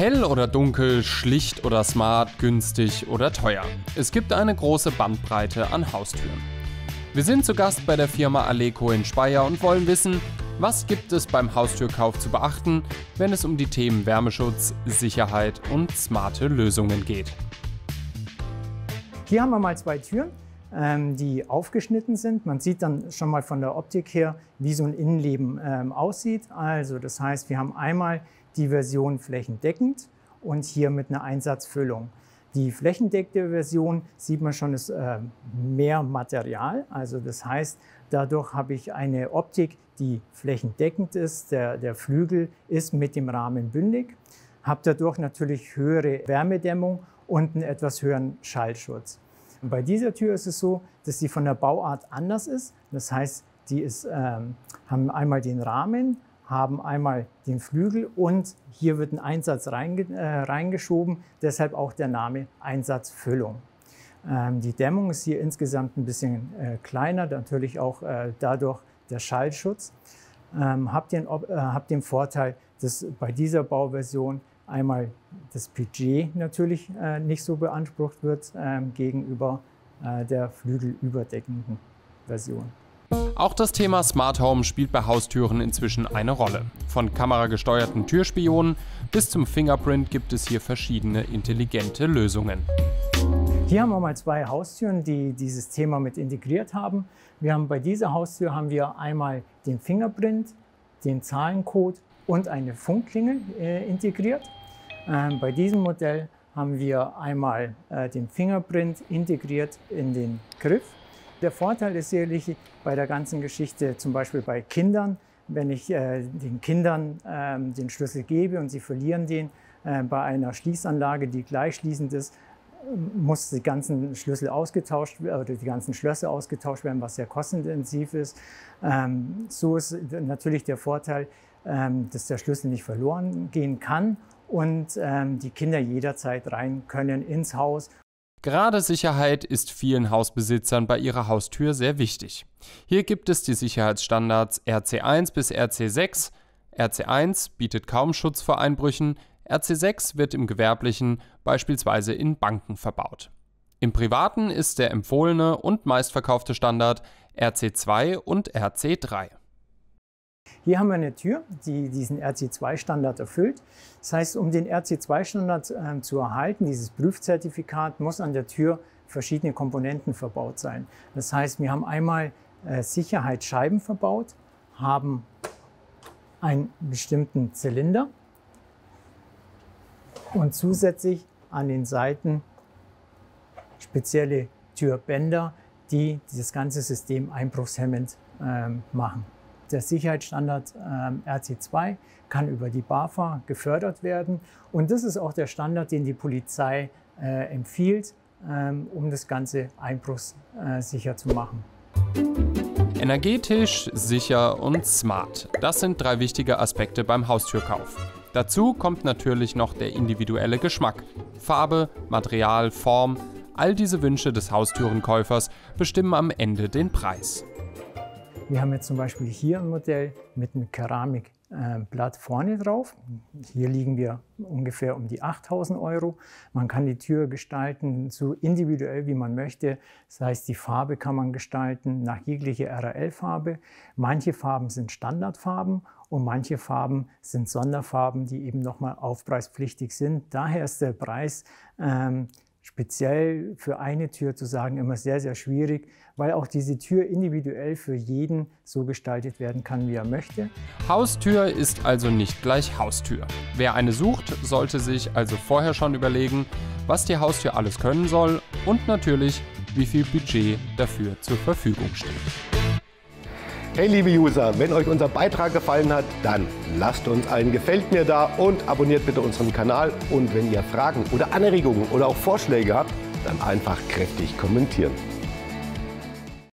Hell oder dunkel, schlicht oder smart, günstig oder teuer. Es gibt eine große Bandbreite an Haustüren. Wir sind zu Gast bei der Firma Aleco in Speyer und wollen wissen, was gibt es beim Haustürkauf zu beachten, wenn es um die Themen Wärmeschutz, Sicherheit und smarte Lösungen geht. Hier haben wir mal zwei Türen, die aufgeschnitten sind. Man sieht dann schon mal von der Optik her, wie so ein Innenleben aussieht. Also das heißt, wir haben einmal die Version flächendeckend und hier mit einer Einsatzfüllung. Die flächendeckende Version sieht man schon, ist mehr Material. Also das heißt, dadurch habe ich eine Optik, die flächendeckend ist. Der Flügel ist mit dem Rahmen bündig. Habe dadurch natürlich höhere Wärmedämmung und einen etwas höheren Schallschutz. Und bei dieser Tür ist es so, dass sie von der Bauart anders ist. Das heißt, die haben einmal den Rahmen, haben einmal den Flügel und hier wird ein Einsatz reingeschoben, deshalb auch der Name Einsatzfüllung. Die Dämmung ist hier insgesamt ein bisschen kleiner, natürlich auch dadurch der Schallschutz. Habt den Vorteil, dass bei dieser Bauversion einmal das Budget natürlich nicht so beansprucht wird gegenüber der flügelüberdeckenden Version. Auch das Thema Smart Home spielt bei Haustüren inzwischen eine Rolle. Von kameragesteuerten Türspionen bis zum Fingerprint gibt es hier verschiedene intelligente Lösungen. Hier haben wir mal zwei Haustüren, die dieses Thema mit integriert haben. Bei dieser Haustür haben wir einmal den Fingerprint, den Zahlencode und eine Funkklingel integriert. Bei diesem Modell haben wir einmal den Fingerprint integriert in den Griff. Der Vorteil ist sicherlich bei der ganzen Geschichte, zum Beispiel bei Kindern, wenn ich den Kindern den Schlüssel gebe und sie verlieren den bei einer Schließanlage, die gleichschließend ist, muss die ganzen Schlüssel ausgetauscht oder die ganzen Schlösser ausgetauscht werden, was sehr kostenintensiv ist. So ist natürlich der Vorteil, dass der Schlüssel nicht verloren gehen kann und die Kinder jederzeit rein können ins Haus. Gerade Sicherheit ist vielen Hausbesitzern bei ihrer Haustür sehr wichtig. Hier gibt es die Sicherheitsstandards RC1 bis RC6. RC1 bietet kaum Schutz vor Einbrüchen, RC6 wird im Gewerblichen, beispielsweise in Banken, verbaut. Im Privaten ist der empfohlene und meistverkaufte Standard RC2 und RC3. Hier haben wir eine Tür, die diesen RC2-Standard erfüllt. Das heißt, um den RC2-Standard zu erhalten, dieses Prüfzertifikat, muss an der Tür verschiedene Komponenten verbaut sein. Das heißt, wir haben einmal Sicherheitsscheiben verbaut, haben einen bestimmten Zylinder und zusätzlich an den Seiten spezielle Türbänder, die dieses ganze System einbruchshemmend machen. Der Sicherheitsstandard RC2 kann über die BAFA gefördert werden und das ist auch der Standard, den die Polizei empfiehlt, um das Ganze einbruchssicher zu machen. Energetisch, sicher und smart. Das sind drei wichtige Aspekte beim Haustürkauf. Dazu kommt natürlich noch der individuelle Geschmack. Farbe, Material, Form, all diese Wünsche des Haustürenkäufers bestimmen am Ende den Preis. Wir haben jetzt zum Beispiel hier ein Modell mit einem Keramikblatt vorne drauf. Hier liegen wir ungefähr um die 8.000 €. Man kann die Tür gestalten so individuell wie man möchte. Das heißt, die Farbe kann man gestalten nach jeglicher RAL-Farbe. Manche Farben sind Standardfarben und manche Farben sind Sonderfarben, die eben nochmal aufpreispflichtig sind. Daher ist der Preis speziell für eine Tür zu sagen immer sehr, sehr schwierig, weil auch diese Tür individuell für jeden so gestaltet werden kann, wie er möchte. Haustür ist also nicht gleich Haustür. Wer eine sucht, sollte sich also vorher schon überlegen, was die Haustür alles können soll und natürlich, wie viel Budget dafür zur Verfügung steht. Hey liebe User, wenn euch unser Beitrag gefallen hat, dann lasst uns ein Gefällt mir da und abonniert bitte unseren Kanal. Und wenn ihr Fragen oder Anregungen oder auch Vorschläge habt, dann einfach kräftig kommentieren.